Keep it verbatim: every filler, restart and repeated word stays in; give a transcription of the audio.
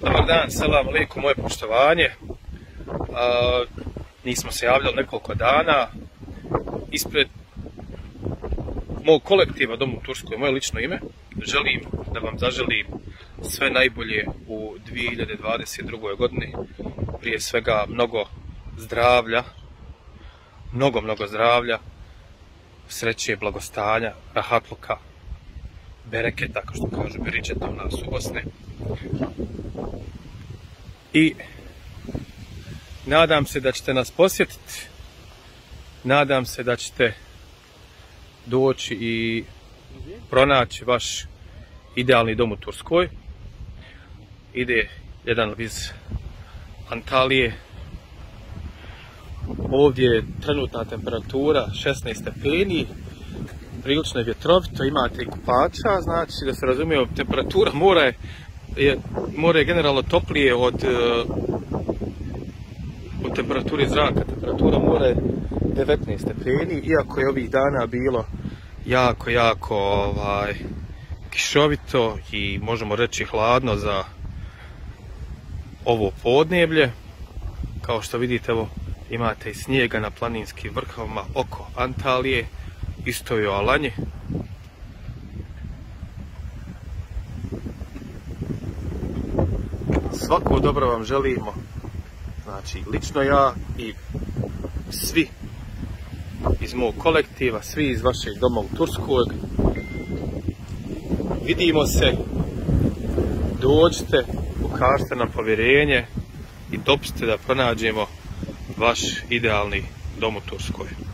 Dobar dan, selam alejkum, moje poštovanje. A, nismo se javljali nekoliko dana. Ispred mog kolektiva Dom u Turskoj, moje lično ime, želim da vam zaželim sve najbolje u dvije hiljade dvadeset drugoj godini. Prije svega mnogo zdravlja, mnogo, mnogo zdravlja, sreće, blagostanja, rahatluka, bereketa, kao što kažu beričeta u nas u Bosni. I nadam se da ćete nas posjetiti, nadam se da ćete doći i pronaći vaš idealni dom u Turskoj. Ide jedan iz Antalije. Ovdje je trenutna temperatura šesnaest stepeni, prilično je vjetrovito, imate i kupača, znači da se razumije, temperatura mora je, je, more je generalno toplije od, od temperaturi zraka. Temperatura mora je devetnaest stepeni, iako je ovih dana bilo jako, jako ovaj, kišovito i možemo reći hladno za ovo podneblje. Kao što vidite, evo, imate i snijega na planinskim vrhovima oko Antalije, isto i u Alanji. Svako dobro vam želimo, znači lično ja i svi iz mog kolektiva, svi iz vašeg doma u Turskoj. Vidimo se, dođite, pokažite nam povjerenje i dopustite da pronađemo vaš idealni dom u Turskoj.